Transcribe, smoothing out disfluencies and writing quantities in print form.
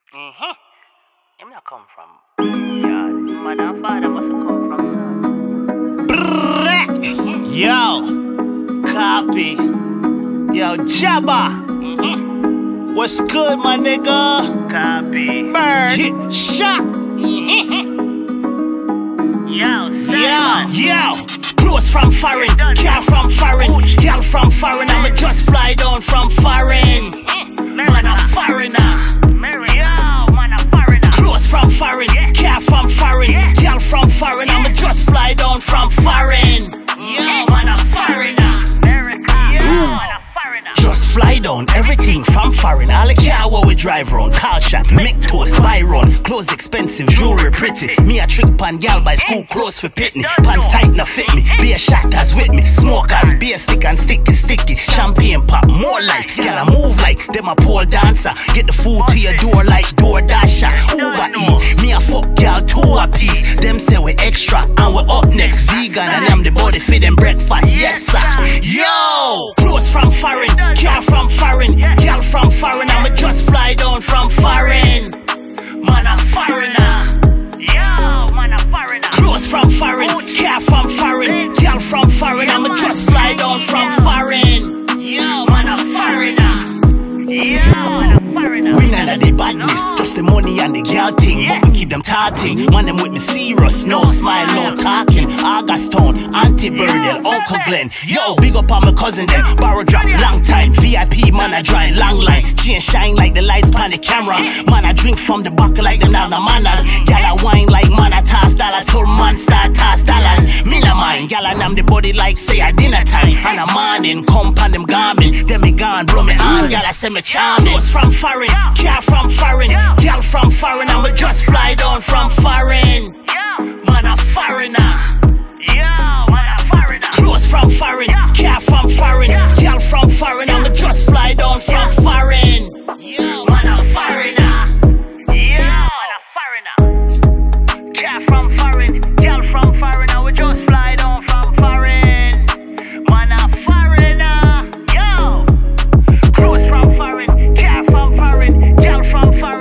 Him not come from. Yeah, mother and father must have come from. Yo, copy. Yo, Jabba. What's good, my nigga? Copy. Bird. Hit shot. Yo. Clothes from foreign, car from foreign, girl from foreign. I'ma just fly down from foreign. Man a foreigner. Clothes from foreign, car from foreign, girl from foreign. I'ma just fly down from foreign. Yo, man a foreigner. Just fly down, everything from foreign. All the car where we drive round, car shot, make toast, buy run. Clothes expensive, jewelry pretty. Me a trick pan gal buy school clothes for pitney. Pants tight na fit me, beer shatters with me. Smokers, beer stick and sticky. Champagne pop, more like. Gal I move like, them a pole dancer. Get the food to your door like DoorDasher. Uber Eats, me a fuck gal two a piece. Them say we extra and we up next. Vegan and I'm the body for them breakfast, yes sir. Yo, clothes from foreign, car from foreign, girl from foreign. I'ma just fly down from foreign. Man a foreigner. Yo, man a foreigner. Clothes from foreign, car from foreign, girl from foreign. I'ma just fly down from foreign. Yo, man a foreigner. Yo, man a foreigner. We none of the badness, just the money and the girl thing. But we keep them tarting. Man, them with me serious, no smile, no talking. Augustone, Auntie Birdell, Uncle Glenn. Yo, big up on my cousin them. Barrow drop, long time. VIP, man, I drawing long line. Chain shine like the lights on the camera. Man, I drink from the bucket like them now the manners. Gal, I wine like man, I toss dollars. Told man, start toss dollars. Me no mind, gal, I nam the body like say I dinner time. And a morning, come pan them garment. Then me gone, blow me on, gal, I say me charming. Clothes from foreign, car from foreign, girl from foreign. I'ma just fly down from foreign. Man a foreigner. Clothes from foreign, car from foreign, girl from foreign. I'ma just fly down from foreign. Yo, man a foreigner. Car from foreign, girl from foreign. I would just fly down from foreign. Man a foreigner. Yo, clothes from foreign, car from foreign, girl from foreign.